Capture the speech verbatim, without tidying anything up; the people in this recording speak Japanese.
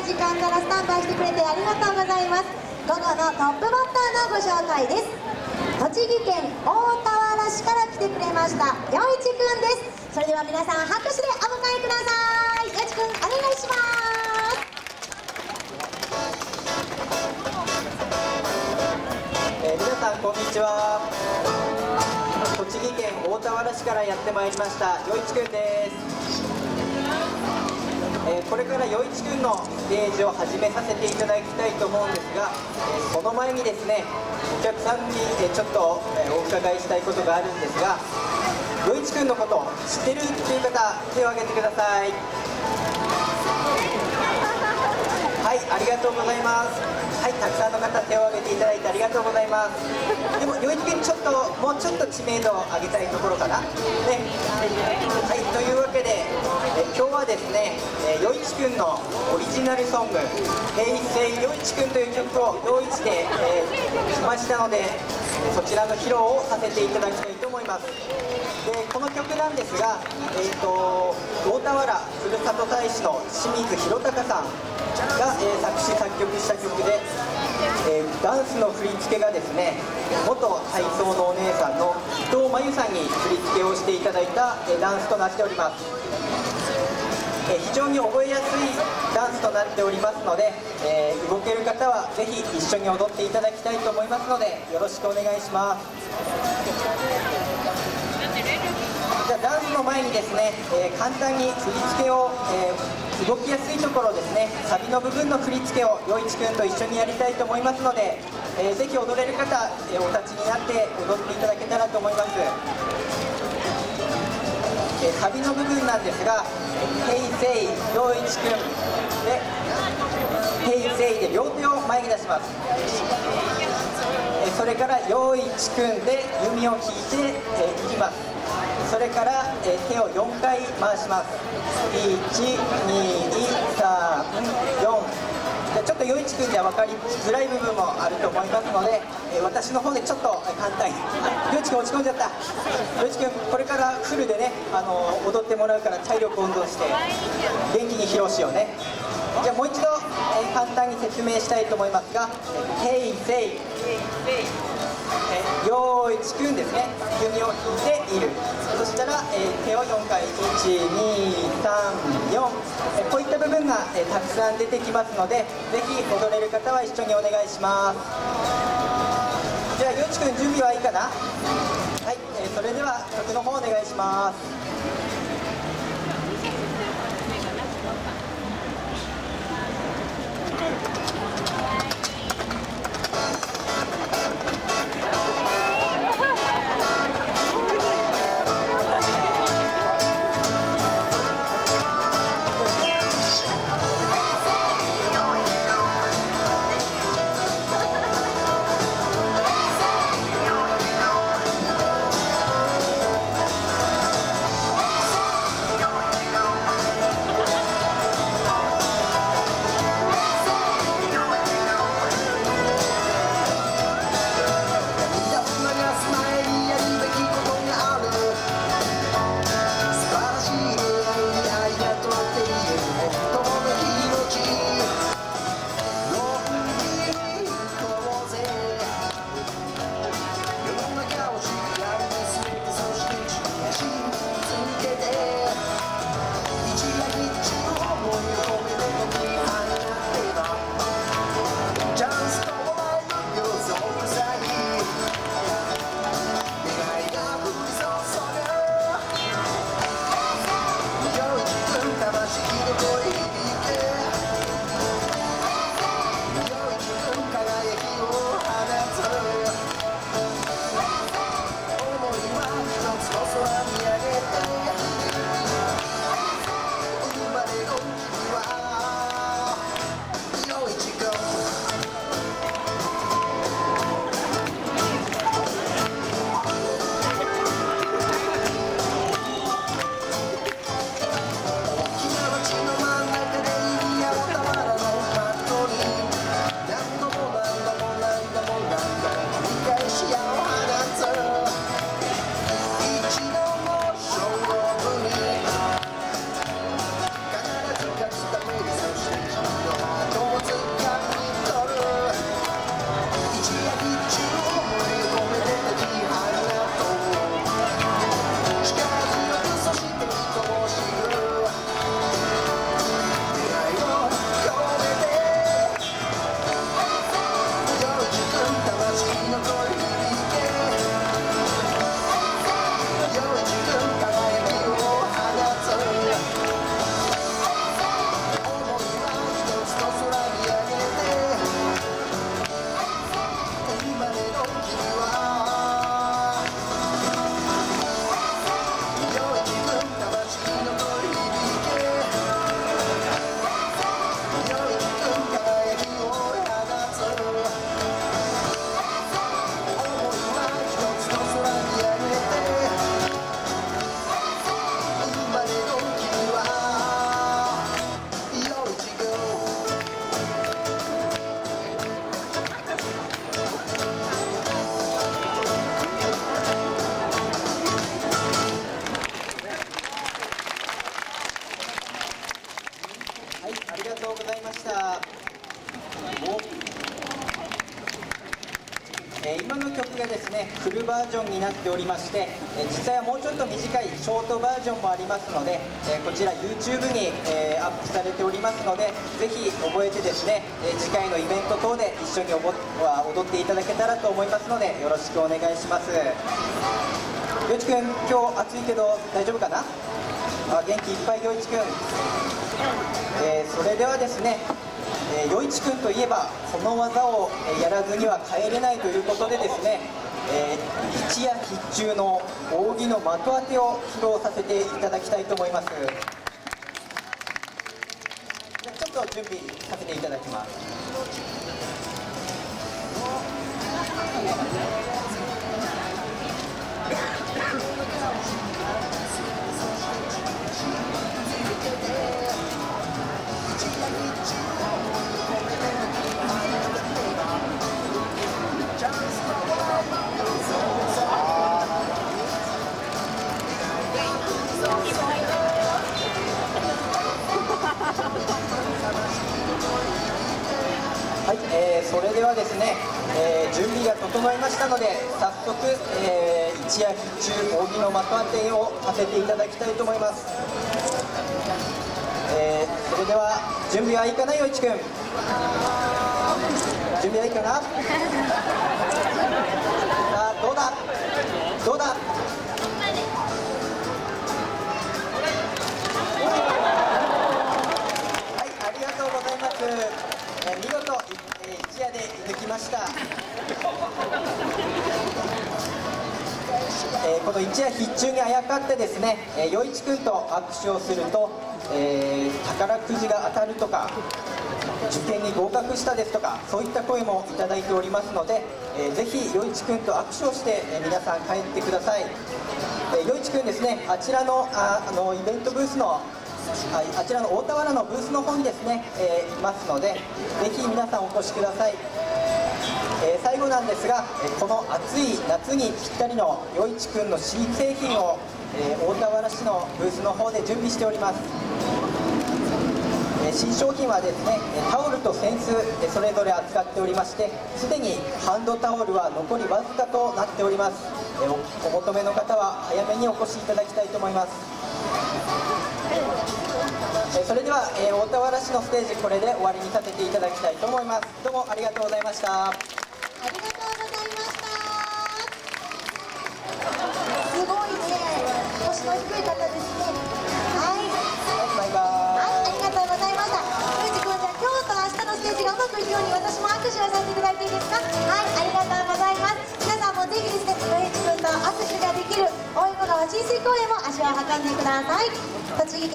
時間からスタンバイしてくれてありがとうございます。午後のトップバッターのご紹介です。栃木県大田原市から来てくれました陽一くんです。それでは皆さん拍手でお迎えください。陽一くんお願いします。 えー、皆さんこんにちは。栃木県大田原市からやってまいりました陽一くんです。えー、これから陽一くんのステージを始めさせていただきたいと思うんですが、えー、その前にですね、お客さんに、えー、ちょっと、えー、お伺いしたいことがあるんですが、陽一くんのこと知ってるっていう方、手を挙げてください。はい、ありがとうございます。はい、たくさんの方手を挙げていただいてありがとうございます。でも陽一くんちょっともうちょっと知名度を上げたいところかな、ね、はい、というわけでえ今日はですね、陽一くんのオリジナルソング「平成陽一くん」という曲を用意して、えー、きましたので、そちらの披露をさせていただきたいと思います。でこの曲なんですが、えー、と大田原ふるさと大使の清水宏隆さんが、えー、作詞作曲した曲で、えー、ダンスの振り付けがですね、元体操のお姉さんの伊藤真由さんに振り付けをしていただいた、えー、ダンスとなっております。えー、非常に覚えやすいダンスとなっておりますので、えー、動ける方はぜひ一緒に踊っていただきたいと思いますので、よろしくお願いします。じゃあダンスの前にですね、えー、簡単に振り付けを、えー、動きやすいところですね、サビの部分の振り付けを陽一くんと一緒にやりたいと思いますので、えー、ぜひ踊れる方、えー、お立ちになって踊っていただけたらと思います。えー、サビの部分なんですが「平成陽一くん」で「平成」で両手を前に出します。えー、それから「陽一くん」で弓を引いて、えー、いきます。それから、えー、手をよんかい回します。いち、に、さん、よん。じゃちょっと陽一くんじゃ分かりづらい部分もあると思いますので、えー、私の方でちょっと簡単に。陽一くん落ち込んじゃった。陽一くんこれからフルでね、あのー、踊ってもらうから体力温存して元気に披露しようね。じゃあもう一度、えー、簡単に説明したいと思いますが「平成」陽一くんですね、弓を引いている。そしたら、えー、手をよんかい、いち、に、さん、よん、えー、こういった部分が、えー、たくさん出てきますので、ぜひ踊れる方は一緒にお願いします。じゃあ陽一くん準備はいいかな。はい、えー、それでは曲の方お願いします。 はい、ありがとうございました。おえー今の曲がですねフルバージョンになっておりまして、えー実際はもうちょっと短いショートバージョンもありますので、えーこちら YouTube に、えーアップされておりますので、ぜひ覚えてですね、えー次回のイベント等で一緒におぼは踊っていただけたらと思いますので、よろしくお願いします。よいちくん、今日暑いけど大丈夫かな？あ、元気いっぱいよいちくん。えーそれではですね、えー、よいちくんといえばこの技をえーやらずには帰れないということでですね、えー一夜必中の扇の的当てを披露させていただきたいと思います。じゃあちょっと準備させていただきます。はい、えーそれではですね、えー準備が整いましたので、早速、えー一夜必中扇の的当てをさせていただきたいと思います。えーそれでは準備はいいかな、よいちくん。準備はいいかな。さあ、どうだどうだ。はい、ありがとうございます。えー見事、えー一夜で射抜きました。えーこの一夜必中にあやかってですね、えー、よいちくんと握手をすると、えー宝くじが当たるとか、受験に合格したですとか、そういった声もいただいておりますので、えーぜひよいちくんと握手をして、えー皆さん帰ってください。えーよいちくんですね、あちらのああのイベントブースのはい、あちらの大田原のブースの方にですね、えーいますので、ぜひ皆さんお越しください。えー最後なんですが、えーこの暑い夏にぴったりのよいちくんの新製品を、えー大田原市のブースの方で準備しております。えー新商品はですね、えータオルと扇子、えーそれぞれ扱っておりまして、すでにハンドタオルは残りわずかとなっております。えーおお求めの方は早めにお越しいただきたいと思います。えーそれでは、えー大田原市のステージ、これで終わりにさせていただきたいと思います。どうもありがとうございました。 ありがとうございました。すごいね、腰の低い方ですね。はい、 バイバはい、あイ。 りがとうございました。ゆうじくん、じゃあ今日と明日のステージがうまくいくように私も握手をさせていただいていいですか？はい、ありがとうございます。皆さんもぜひですね、ゆうじくんと握手ができる大井川親水公園も足を運んでください。栃木県